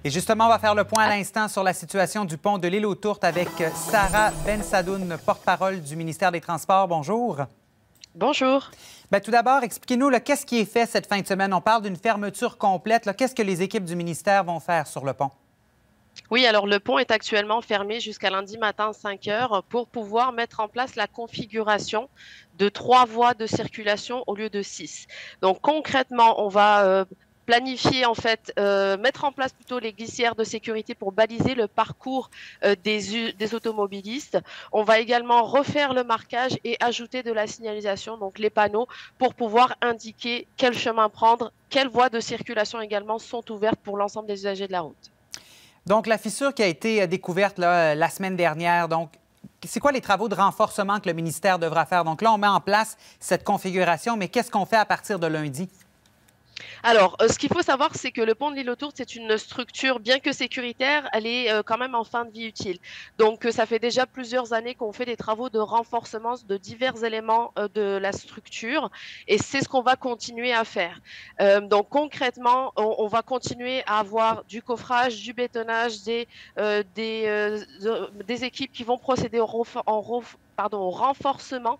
Et justement, on va faire le point à l'instant sur la situation du pont de l'Île aux Tourtes avec Sarah Bensadoun, porte-parole du ministère des Transports. Bonjour. Bonjour. Bien, tout d'abord, expliquez-nous qu'est-ce qui est fait cette fin de semaine. On parle d'une fermeture complète. Qu'est-ce que les équipes du ministère vont faire sur le pont? Oui, alors le pont est actuellement fermé jusqu'à lundi matin 5 heures pour pouvoir mettre en place la configuration de 3 voies de circulation au lieu de 6. Donc concrètement, on va planifier mettre en place plutôt les glissières de sécurité pour baliser le parcours des automobilistes. On va également refaire le marquage et ajouter de la signalisation, donc les panneaux, pour pouvoir indiquer quel chemin prendre, quelles voies de circulation également sont ouvertes pour l'ensemble des usagers de la route. Donc, la fissure qui a été découverte la semaine dernière, donc, c'est quoi les travaux de renforcement que le ministère devra faire? Donc là, on met en place cette configuration, mais qu'est-ce qu'on fait à partir de lundi? Alors, ce qu'il faut savoir, c'est que le pont de l'Île aux Tourtes, c'est une structure, bien que sécuritaire, elle est quand même en fin de vie utile. Donc, ça fait déjà plusieurs années qu'on fait des travaux de renforcement de divers éléments de la structure et c'est ce qu'on va continuer à faire. Donc, concrètement, on va continuer à avoir du coffrage, du bétonnage, des équipes qui vont procéder au renforcement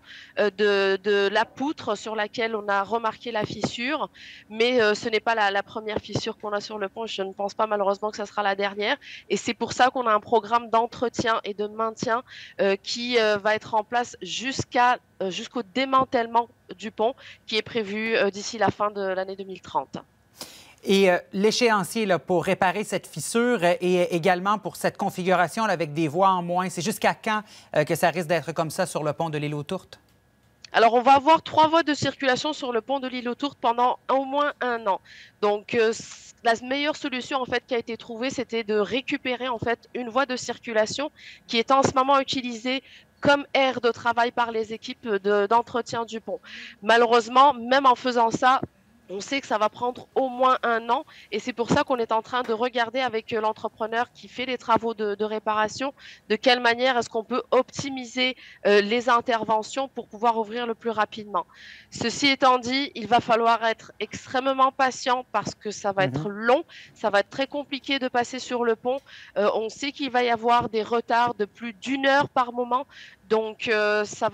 de la poutre sur laquelle on a remarqué la fissure. Mais ce n'est pas la première fissure qu'on a sur le pont. Je ne pense pas malheureusement que ce sera la dernière. Et c'est pour ça qu'on a un programme d'entretien et de maintien qui va être en place jusqu'au démantèlement du pont qui est prévu d'ici la fin de l'année 2030. Et l'échéancier pour réparer cette fissure et également pour cette configuration avec des voies en moins, c'est jusqu'à quand que ça risque d'être comme ça sur le pont de l'Île aux Tourtes? Alors, on va avoir 3 voies de circulation sur le pont de l'Île aux Tourtes pendant au moins 1 an. Donc, la meilleure solution en fait qui a été trouvée, c'était de récupérer en fait une voie de circulation qui est en ce moment utilisée comme aire de travail par les équipes d'entretien du pont. Malheureusement, même en faisant ça, on sait que ça va prendre au moins 1 an et c'est pour ça qu'on est en train de regarder avec l'entrepreneur qui fait les travaux de réparation de quelle manière est-ce qu'on peut optimiser les interventions pour pouvoir ouvrir le plus rapidement. Ceci étant dit, il va falloir être extrêmement patient parce que ça va être long, ça va être très compliqué de passer sur le pont. On sait qu'il va y avoir des retards de plus d'1 heure par moment. Donc, ça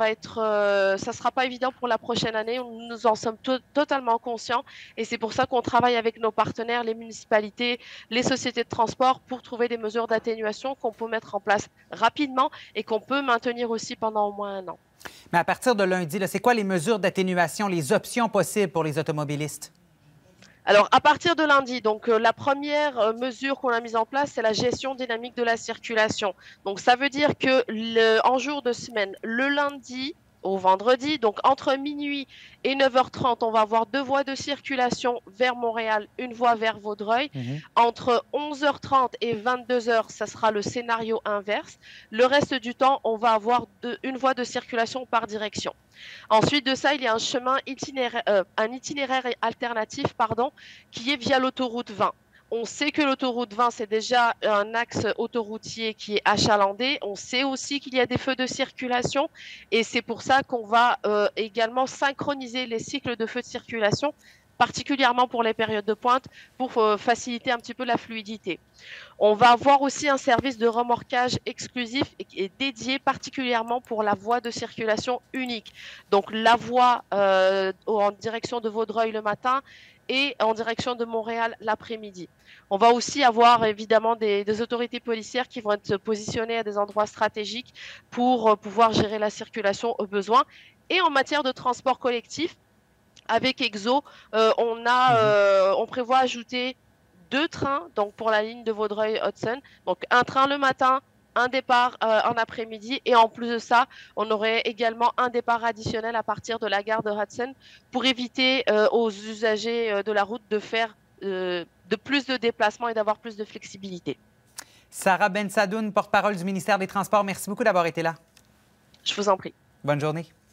sera pas évident pour la prochaine année. Nous en sommes totalement conscients et c'est pour ça qu'on travaille avec nos partenaires, les municipalités, les sociétés de transport pour trouver des mesures d'atténuation qu'on peut mettre en place rapidement et qu'on peut maintenir aussi pendant au moins 1 an. Mais à partir de lundi, c'est quoi les mesures d'atténuation, les options possibles pour les automobilistes? Alors, à partir de lundi, donc la première mesure qu'on a mise en place, c'est la gestion dynamique de la circulation. Donc, ça veut dire que en jour de semaine, le lundi au vendredi, donc entre minuit et 9h30, on va avoir 2 voies de circulation vers Montréal, une voie vers Vaudreuil. Entre 11h30 et 22h, ça sera le scénario inverse. Le reste du temps, on va avoir une voie de circulation par direction. Ensuite de ça, il y a un itinéraire alternatif qui est via l'autoroute 20. On sait que l'autoroute 20, c'est déjà un axe autoroutier qui est achalandé. On sait aussi qu'il y a des feux de circulation et c'est pour ça qu'on va également synchroniser les cycles de feux de circulation, particulièrement pour les périodes de pointe, pour faciliter un petit peu la fluidité. On va avoir aussi un service de remorquage exclusif et dédié particulièrement pour la voie de circulation unique. Donc la voie en direction de Vaudreuil le matin et en direction de Montréal l'après-midi. On va aussi avoir évidemment des autorités policières qui vont être positionnées à des endroits stratégiques pour pouvoir gérer la circulation au besoin. Et en matière de transport collectif, avec EXO, on prévoit ajouter 2 trains donc pour la ligne de Vaudreuil-Hudson. Donc un train le matin, un départ en après-midi et en plus de ça, on aurait également un départ additionnel à partir de la gare de Hudson pour éviter aux usagers de la route de faire de plus de déplacements et d'avoir plus de flexibilité. Sarah Bensadoun, porte-parole du ministère des Transports, merci beaucoup d'avoir été là. Je vous en prie. Bonne journée.